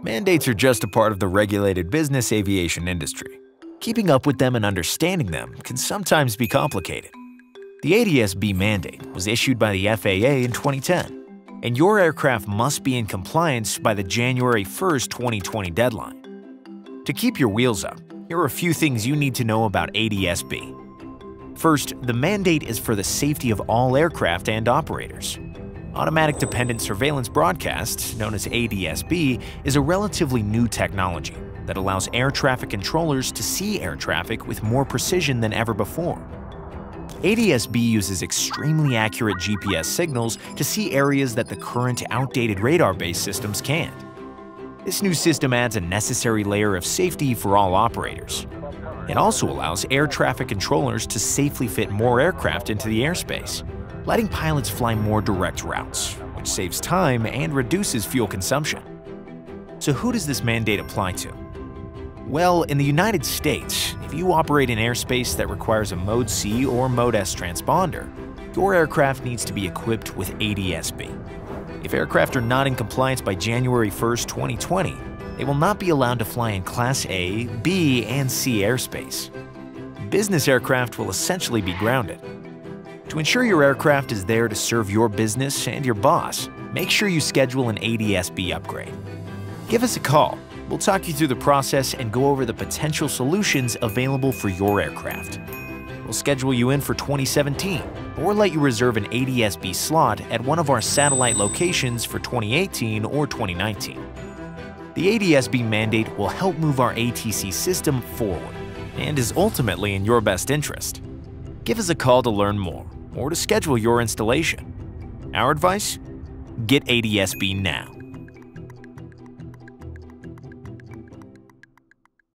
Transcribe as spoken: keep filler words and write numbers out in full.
Mandates are just a part of the regulated business aviation industry. Keeping up with them and understanding them can sometimes be complicated. The A D S B mandate was issued by the F A A in twenty ten, and your aircraft must be in compliance by the January first, twenty twenty deadline. To keep your wheels up, here are a few things you need to know about A D S B. First, the mandate is for the safety of all aircraft and operators. Automatic Dependent Surveillance Broadcast, known as A D S B, is a relatively new technology that allows air traffic controllers to see air traffic with more precision than ever before. A D S B uses extremely accurate G P S signals to see areas that the current outdated radar-based systems can't. This new system adds a necessary layer of safety for all operators. It also allows air traffic controllers to safely fit more aircraft into the airspace, letting pilots fly more direct routes, which saves time and reduces fuel consumption. So who does this mandate apply to? Well, in the United States, if you operate in airspace that requires a Mode C or Mode S transponder, your aircraft needs to be equipped with A D S B. If aircraft are not in compliance by January first, twenty twenty, they will not be allowed to fly in Class A, B, and C airspace. Business aircraft will essentially be grounded. To ensure your aircraft is there to serve your business and your boss, make sure you schedule an A D S B upgrade. Give us a call. We'll talk you through the process and go over the potential solutions available for your aircraft. We'll schedule you in for twenty seventeen, or let you reserve an A D S B slot at one of our satellite locations for twenty eighteen or twenty nineteen. The A D S B mandate will help move our A T C system forward and is ultimately in your best interest. Give us a call to learn more or to schedule your installation. Our advice? Get A D S B now.